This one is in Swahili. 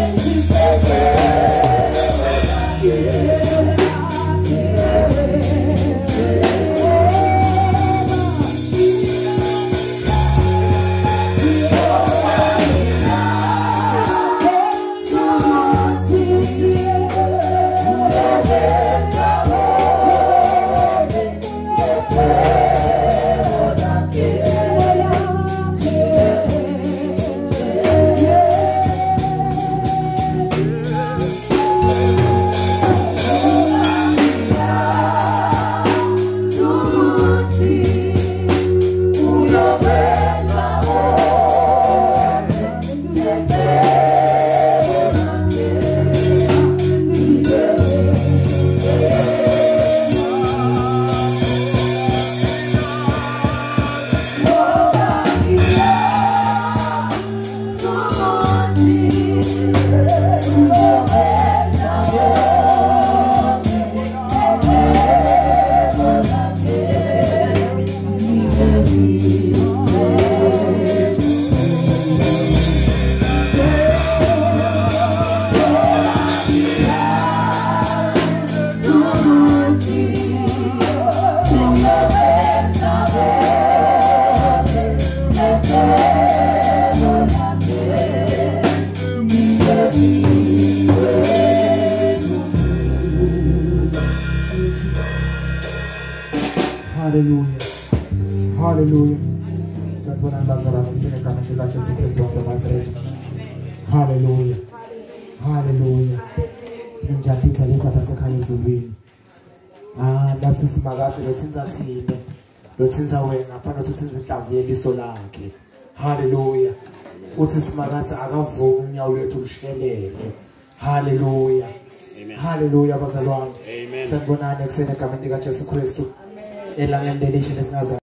Hallelujah. Hallelujah. Sanbona ndazara ngisene kana ndika Jesu Kristu waseNazareth. Hallelujah. Hallelujah. Njati tsaleka tasekhaya ezulwini. Lasi simakazi lothinza thine. Lothinza wena phana uthinza inhlavu yeliso lakhe. Hallelujah. Uthi simakazi akavumi unyawo lwethu lushelele. Hallelujah. Hallelujah bazalwane. Sanbonani kusene egameni lika Jesu Kristu. Elangeni lelishe leSingazana.